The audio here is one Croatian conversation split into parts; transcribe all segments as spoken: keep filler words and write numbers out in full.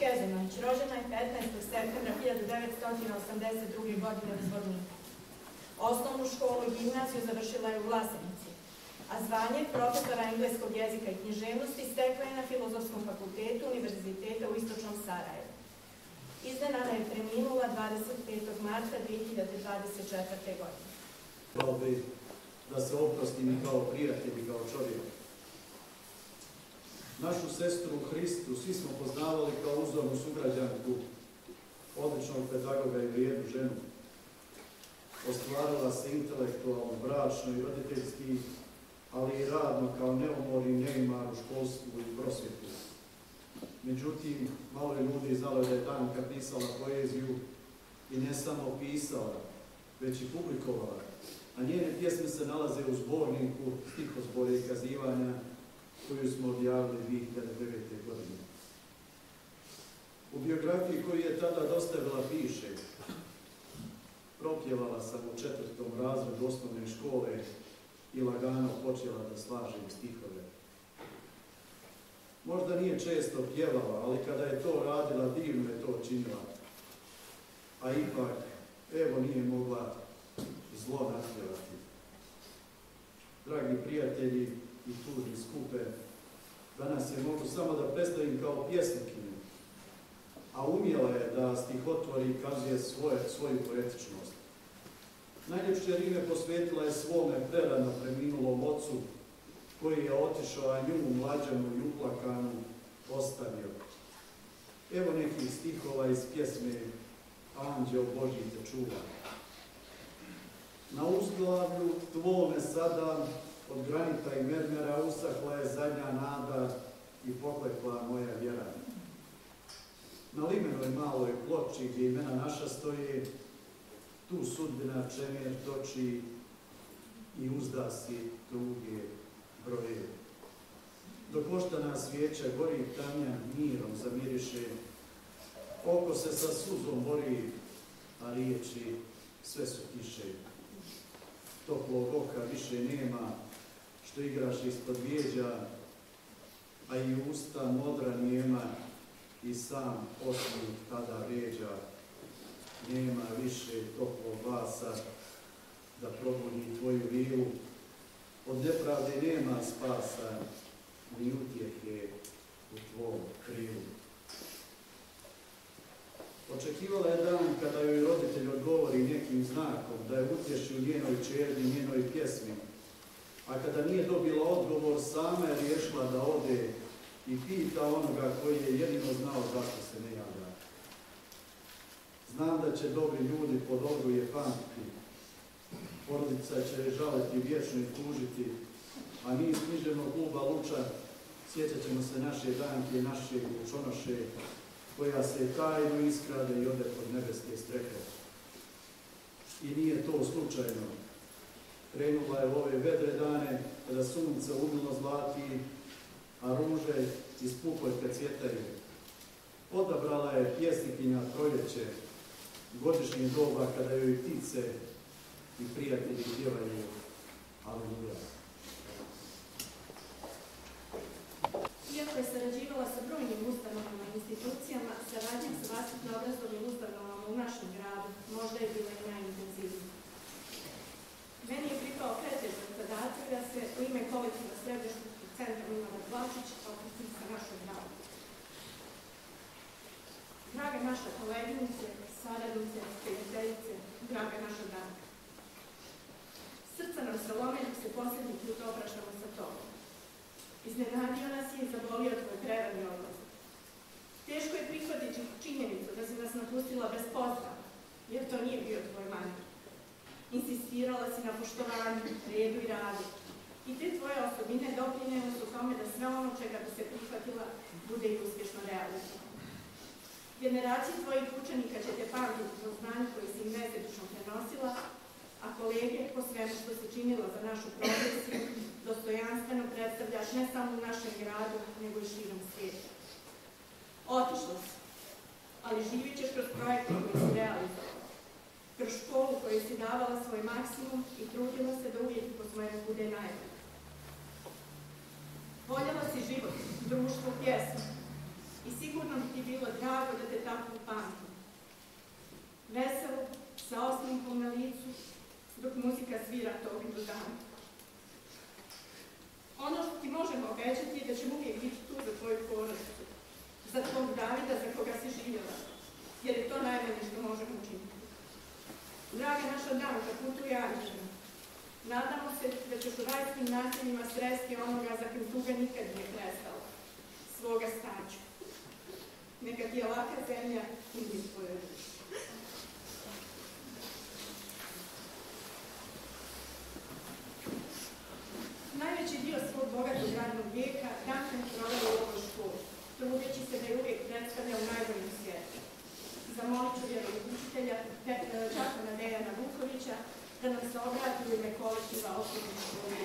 Kezanović rođena je petnaestog septembra hiljadu devetsto osamdeset druge. godine u Zvorniku. Osnovnu školu i gimnaziju završila je u Vlasenici, a zvanje profesora engleskog jezika i književnosti stekla je na Filozofskom fakultetu Univerziteta u Istočnom Sarajevu. Iznenada je preminula dvadeset petog marta dve hiljade dvadeset četvrte. godine. Hvala bi da se oprostim i kao prijatelj i kao čovjek. Našu sestru u Hristu svi smo poznavali kao uzornu sugrađanku, odličnog pedagoga i vrijednu ženu. Ostvarila se intelektualno, bračno i roditeljski, ali i radno kao neumor i neimar u školstvu i prosvjetu. Međutim, malo je ljudi znalo da je Danka pisala poeziju i ne samo pisala, već i publikovala, a njene pjesme se nalaze u zborniku stihozbora i kazivanja koju smo objavili dve hiljade devete. godine. U biografiji koju je tada dostavila piše: propjevala sam u četvrtom razredu osnovne škole i lagano počela da slažem stihove. Možda nije često pjevala, ali kada je to radila, divno je to činila. A ipak, evo nije mogla zlo naspjevati. Dragi prijatelji i tužni skupe, danas je mogu samo da predstavim kao pjesnikinju, a umjela je da stihotvori i kazuje svoje, svoju poetičnost. Najljepše rime posvetila je svome prerano preminulom ocu, koji je otišao, a nju mlađanu i uplakanu ostavio. Evo nekih stihova iz pjesme Anđeo Božji te čuva. Na uzglavlju tvome sada od granita i mermera usahla je zadnja nada i poklekla moja vjera. Na limenoj maloj ploči gdje imena naša stoje, tu sudbina čemer toči i uzda si tuge broje. Dok oštana svijeća gori tamjan mirom zamiriše, oko se sa suzom bori, a riječi sve su tiše. Toplog oka više nema, što igraš ispod vijeđa, a i usta modra nijema i sam osmijeh tada ređa. Nema više toplog glasa da probudi tvoju vilu, od nepravde nema spasa, ni utjehe u tvom krilu. Očekivala je dan kada joj roditelj odgovori nekim znakom da je utješi u njenoj čerdi, njenoj pjesmi, a kada nije dobila odgovor, sama je riješila da ode i pita onoga koji je jedino znao zašto se ne javlja. Znam da će dobri ljudi po dobru je pamtiti, porodica će je žaliti vječno i tužiti, a mi iz književnog kluba Luča sjećat ćemo se naše Danke, naše Lučonoše, koja se tajno iskrade i ode pod nebeske strehe. I nije to slučajno. Krenula je u ove vedre dane, kada sunce umilo zlati, a ruže iz pupoljka cvjetaju. Odabrala je pjesnikinja proljeće, godišnje doba kada joj ptice i prijatelji pjevaju Aleluja. Iako je sarađivala sa brojnim ustanovama i institucijama, saradnja sa vaspitno-obrazovnim ustanovama u našem gradu možda je bila i najintenzivnija. Meni je pripao pretežan zadatak da se u ime kolektiva Srednjoškolskog centra Milana Plačić obratim sa našoj gradu. Draga naša koleginice, saradnice, prijateljice, draga naša Danka. Srca nam se lome dok se posljednji put obraćamo sa tobom. Iznenadio nas je i zabolio tvoj prerani odlazak. Teško je prihvatiti činjenicu da si nas napustila bez pozdrava, jer to nije bio tvoj manir. Insistirala si na poštovanju, redu i radu. I te tvoje osobine doprinjene su tome da sve ono čega bi se prihvatila bude i uspješno realizovano. Generacije tvojih učenika će te pamtiti po znanju koji si im nesebično prenosila, a kolege po svemu što si činila za našu profesiju dostojanstveno predstavljaš ne samo u našem gradu, nego i širom svijeta. Otišla si, ali živit ćeš kroz projekte koji si realizovala, kroz školu koju si davala svoj maksimum i trudila se da uvijek po svojemu bude najbolje. Voljela si život, društvo, pjesmu, i sigurno bi ti bilo drago da te tako upamtim. Vesel, sa osmihom na licu, dok muzika svira tog dana. Ono što ti možemo obećati je da ćemo uvijek biti tu za tvoju porodicu, za tvog Davida za koga si živjela, jer je to najmanje što možemo učiniti. Draga naša Danka, putuje Anđena. Nadamo se da ćeš u rajskim naseljima sresti onoga za kim tuga nikad nije prestala, svoga staću. Neka ti je laka zemlja i mi tvoje duše. Najveći dio svog bogatog radnog vijeka Danka je provela u ovoj školi, trudeći se da je uvijek predstavlja u najboljem svijetu. Zamolit ću vjeroučitelja Đakona Dejana Vukovića da nam se obrati u ime kolektiva osnovne škole.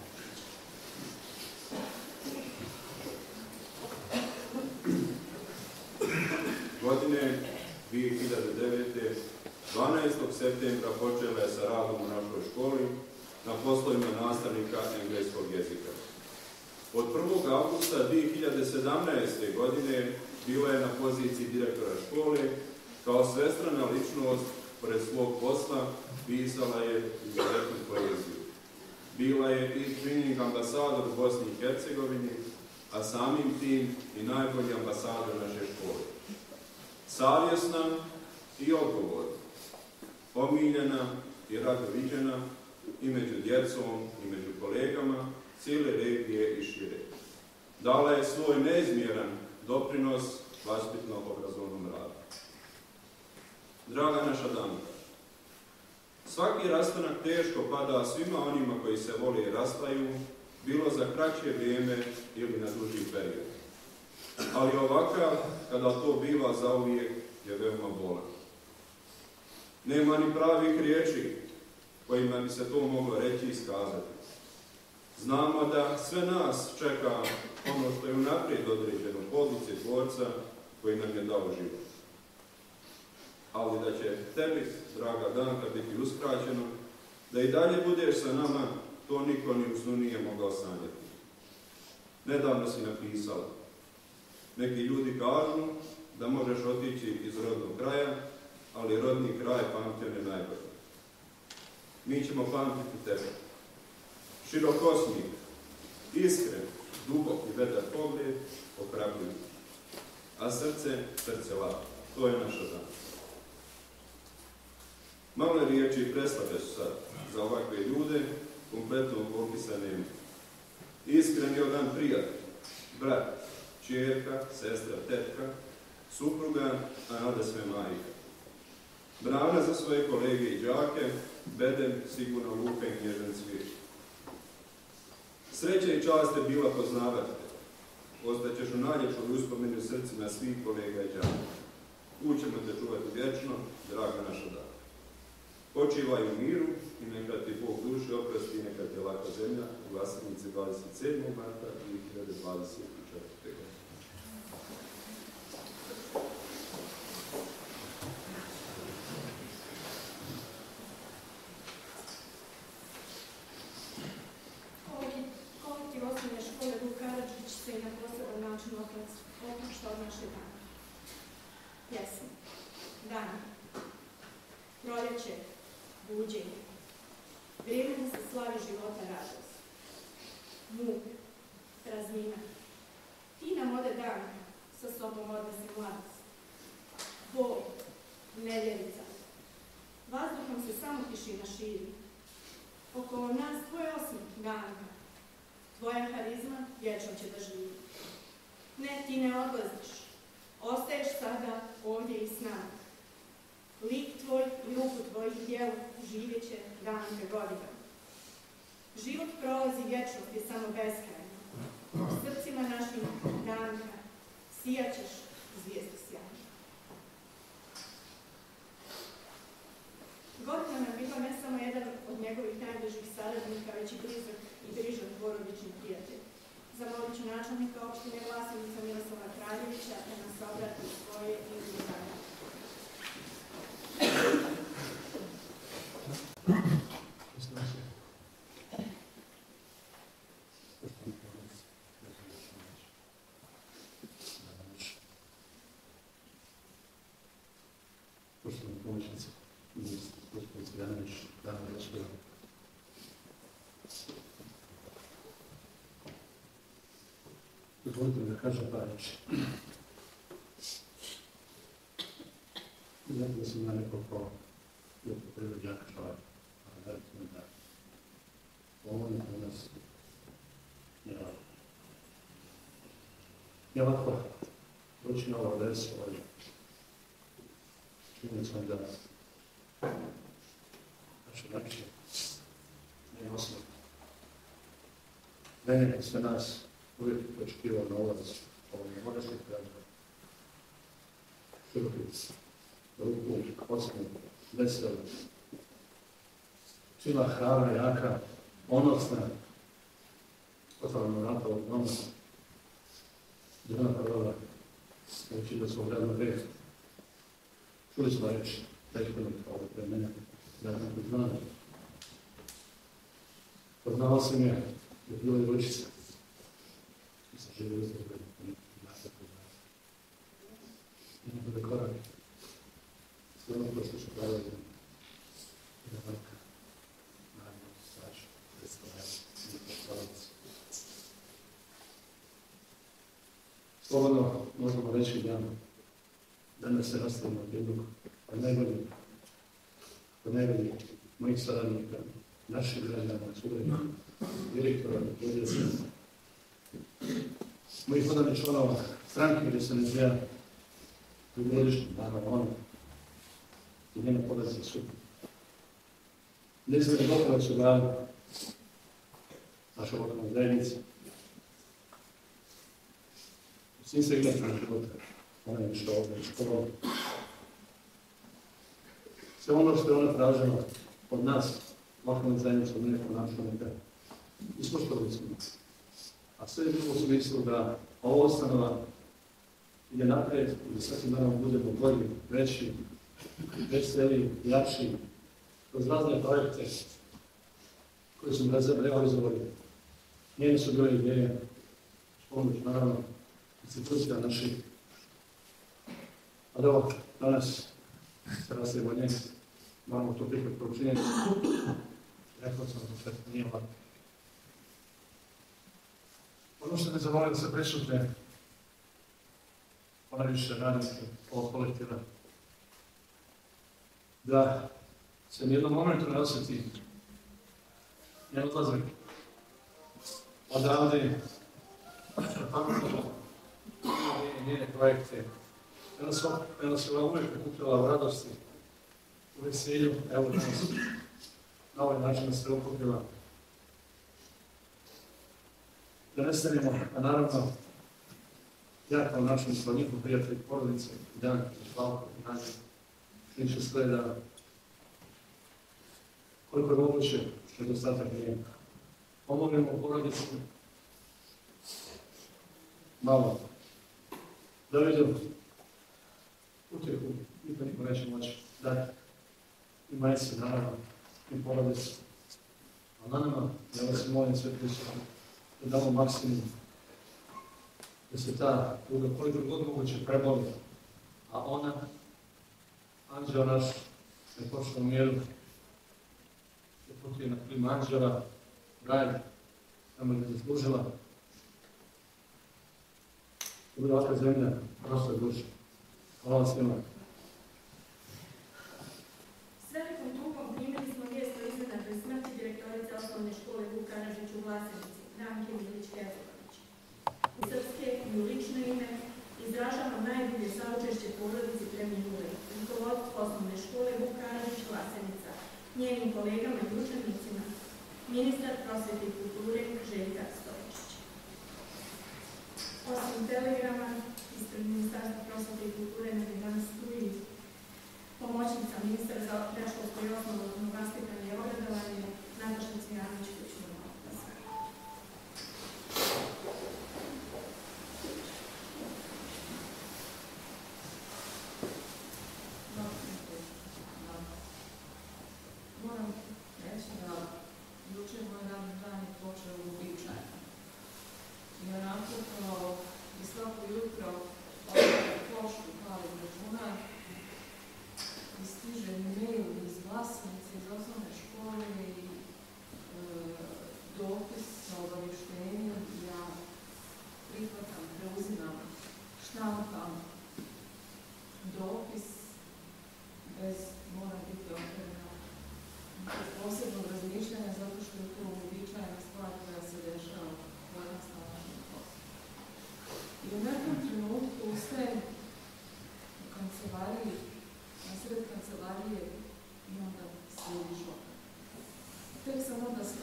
Godine dvije hiljade devete. dvanaestog septembra počela je sa radom u našoj školi na poslovima nastavnika engleskog jezika. Od prvog avgusta dvije hiljade sedamnaeste. godine bila je na poziciji direktora škole. Kao svestrana ličnost, pored svog posla, pisala je izuzetnu poeziju. Bila je i trening ambasador u Bosni i Hercegovini, a samim tim i najbolji ambasador naše škole. Savjesna i odgovorna, omiljena i rado viđena i među djecom i među kolegama cijele regije i šire. Dala je svoj neizmjeran doprinos vaspitno-obrazovnom radu. Draga naša Danka, svaki rastanak teško pada svima onima koji se vole i rastaju, bilo za kraće vrijeme ili na duži period. Ali ovakav, kada to biva zauvijek, je veoma bolan. Nema ni pravih riječi kojima bi se to moglo reći i iskazati. Znamo da sve nas čeka ono što je unaprijed određeno po odluci Tvorca koji nam je dao život. Ali da će tebi, draga Danka, biti uskraćeno, da i dalje budeš sa nama, to niko ni u snu nije mogao sanjati. Nedavno si napisala: neki ljudi kažu da možeš otići iz rodnog kraja, ali rodni kraj pamtio ne najbolje. Mi ćemo pamtiti tebe. Širokosmih, iskren, dubok i vedar pogled, ohrabruj. A srce, srce lako. To je naša Danka. Male riječi i preslabe su sad za ovakve ljude, kompletno popisa nema. Iskren je odan prijatelj, brat, čerka, sestra, tetka, supruga, a nada sve majka. Brana za svoje kolege i đake, beden, sigurno lupen i nježan cvijet. Sreća i čast je bila poznavati te. Ostaćeš u najljepšoj uspomeni u srcima svih kolega i đaka. Tu ćemo te čuvati vječno, draga naša Danka. Počivaj u miru i neka ti Bog duše oprosti i neka ti je laka zemlja u Glasenici dvadeset sedmog marta dvije hiljade dvadeset četvrte. godine. Kolektiv osnovne škole Vuk Karadžić se i na poseban način opušta od naše Danke. Pjesma, dan, proljeće, buđenje, vrijeme da se slavi života radost, muk, praznina. Ti nam ode Danka, sa sobom odnesi mladost, bol, nevjerica. Vazduhom se samo tišina širi. Okolo nas tvoj osmih, Danka. Tvoja harizma vječno će da živi. Ne, ti ne odlaziš. Ostaješ sada ovdje i s nama. Lik tvoj i ruku tvojih djela živjet će Danke godina. Život prolazi, vječnost je samo beskrajna. U srcima našim, Danka, sijaćeš zvijezdu sjajno. Godina nam bila ne samo jedan od njegovih najbližih saradnika, već i blizak i brižan porodični prijatelj. Zamolit ću načelnika opštine Vlasenica Miroslava Kraljevića da nas obrati svoje i uzmanje. pomoćnici, gospodin Cvijanović, dame i gospodo. Dozvolite mi da kažem par riječi. Zato da sam na nekoliko prirođaka čovjeka, a da recimo da ovo je kod nas je rado. I ovako, doći na ovo adresu, ali čini sam da naše način nije osnovno. Mene i sve nas uvijek očekivao na ulaz ovog moraškog građana. Širokic, ruku, ocenu, veselu, sila hrabra, jaka, ponosna, otvoreno vrata ovog doma, Donata Rova, reći da svog radnog reda. Čuli smo reći, prethodnik ovog pre mene, da je neko znao. Poznao sam je, da je bila djevojčica. I sam želio izgleda, da se poznao. I neko da korak. Sve ono što su pravili, da vrka, naravno, sač, predstavljač, predstavljac. Slobodno možemo reći da danas se nastavimo od jednog od najboljih, od najboljih mojih saradnika, naših građana, suradnika, direktora, djeca, mojih odavnih članova stranke gdje se ne zvija dugogodišnji, naravno ono, i njene podaci su. Neizmjeni dopravac u gradu, naša lokalna zajednica, u svim segmentima života, ona je što ovdje, što ovdje. Sve ono što je ona tražila od nas, lokalne zajednice, od nekog načelnika, ispoštovali smo. A sve je bilo u smislu da ovo ustanova ide naprijed i da svakim danom budemo bolji, veći, veseliji, jači, kroz razne projekte koje smo realizovali. Njene su bile ideje, pomoć naravno, institucija naših. Ali evo, danas se nastavimo njeg, moramo to prihvat pročinjeti. Rekao sam da sve nije lako. Ono što ne zaboravim da se prisutne, ponajviše radnike ovog kolektiva, da se nijednom momentu ne osjeti njen odlazak odavde, pametno, njene projekte. Ona se uvijek prikupila u radosti, u veselju, evo danas na ovaj način se okupila. Da ne stanemo, a naravno, ja kao način svoj njihov prijatelj, porodice, Dan, Slavko, Nanja, Niče Skleda, koliko je moguće, što je dostatak nije. Pomognemo porodicu malo, da vidim utjehu, nikad niko neće moći dati. I majci, naravno, i porodicu. A na nama, ja vas molim sve prisutno, da damo maksimum, da se ta druga koliko god moguće preboli, a ona, anđeo naš, ne pošla u mjeru, je putuje na prim anđela, raj, tamo je zaslužila. To bude ovakva zemlja, prostor duša. Hvala svima. S velikom tugom primili smo vijest o iznenadnoj smrti direktorice osnovne škole Vuk Karadžić u Vlasenici, Branke Milić-Kezović. U srpske i u lično ime izražavam najbolje saučešće porodici preminule, rukovodstvu osnovne škole Vuk Karadžić Vlasenica, njenim kolegama i učenicima, ministar prosvjete i kulture Željka Stojičić. Osim telegrama, ispred Ministarstva prosvjete i kulture nam je danas tu i pomoćnica ministra za predškolsko i osnovno vaspitanje i obrazovanje Nataša Cvijanović. Moram reći da jučer moj radni dan je počeo uobičajeno. I onako kao i svako jutro otvorim poštu, palim računar i stiže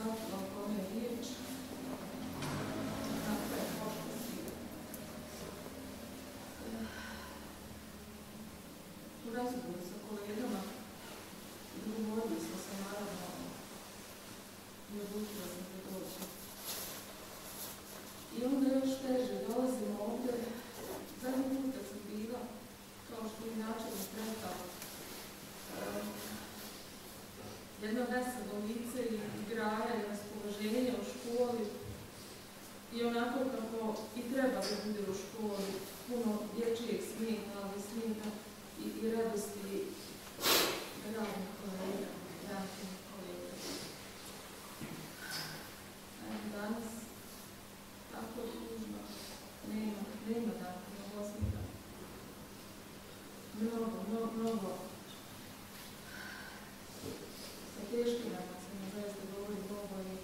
shvatila o kome je riječ, kakva je pošta svira. U razgovoru sa kolegama dogovorili smo se naravno i odlučila sam da dođem. I onda još teže dolazimo ovdje, zadnji put kad sam bila, kao što je načelnik rekao, um, jedno veselo lice i graja i raspoloženje u školi i onako kako i treba da bude u školi, puno dječjeg smijeha, ali smijeha i, i radosti radnih kolega, radnih kolega. Danas tako tužno, nema, nema dakle, osmika. Mnogo, mnogo, mnogo sa teškim emocima, zaista govorim ovo i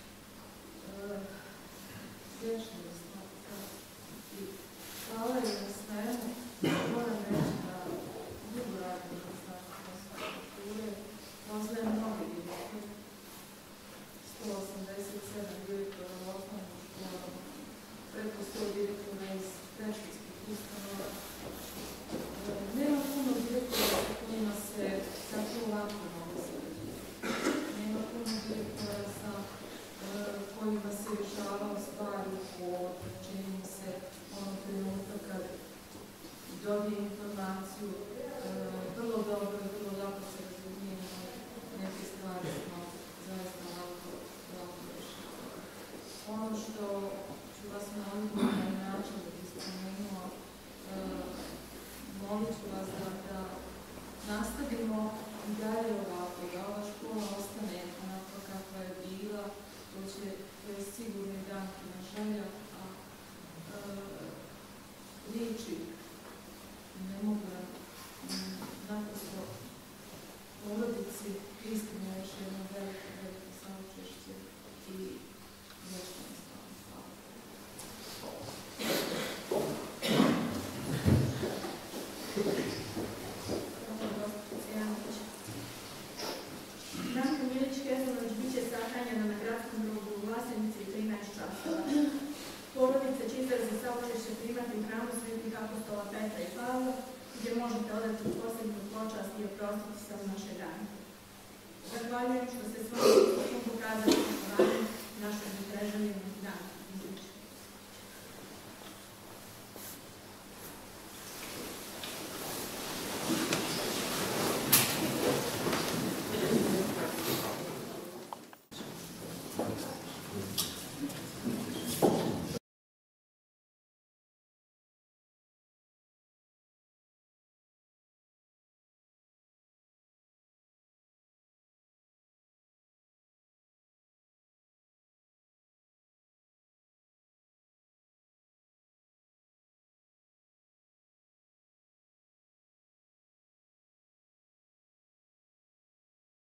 teško je stvari. I hvala je na svemu, moram reći da dugo radim u Ministarstvu kulture, poznajem mnogi direktori, sto osamdeset sedam direktora u osnovnim školama, preko sto direktora iz predškolskih ustanova. Nema puno direktora sa kojima se tako lako mogu sređiti. Nema puno direktora sa kojima se rješavao stvari u hodu, čini mi se onog trenutka kad dobije informaciju, vrlo dobro i vrlo lako se razumijemo, neke stvari smo zaista lako, lako rješavali. Ono što ću vas moliti na način da bi spomenuo, molit ću vas da, da nastavimo i dalje ovako, da ova škola ostane onako kakva je bila, to će, to je sigurni dan na želja, a e, riječi ne mogu naprosto porodici istina još jedno veliko, veliko saučešće i nešto mi stvarno hvala. Branka Milić-Kezanović bit će sahranjena na gradskom grobu u Vlasenici u trinaest časova. Porodica će izrazi saučešće primati u hramu svetih apostola Petra i Pavla, gdje možete odati posebnu počast i oprostiti se u naše dane. Zahvaljujem što ste svojim pokazali